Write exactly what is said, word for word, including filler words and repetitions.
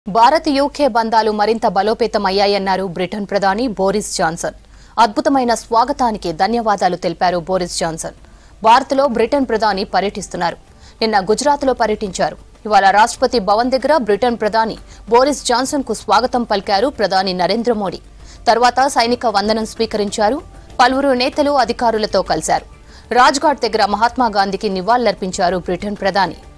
Bharat UK బంధాలు మరింత బలోపేతమయ్యాయన్నారు బ్రిటన్ ప్రధాని బోరిస్ జాన్సన్. అద్భుతమైన స్వాగతానికి ధన్యవాదాలు తెలిపారు బోరిస్ జాన్సన్. భారత్లో బ్రిటన్ ప్రధాని పర్యటిస్తున్నారు. నిన్న గుజరాత్లో పర్యటించారు. ఇవాళ రాష్ట్రపతి భవన్ దగ్గర బ్రిటన్ ప్రధాని బోరిస్ జాన్సన్ కు స్వాగతం పలికారు ప్రధాని నరేంద్ర మోడీ. తర్వాత సైనిక వందనం స్వీకరించారు. పలువురు నేతలు అధికారులతో కలిశారు. రాజ్ఘాట్ దగ్గర మహాత్మా గాంధీకి నివాళులర్పించారు బ్రిటన్ ప్రధాని.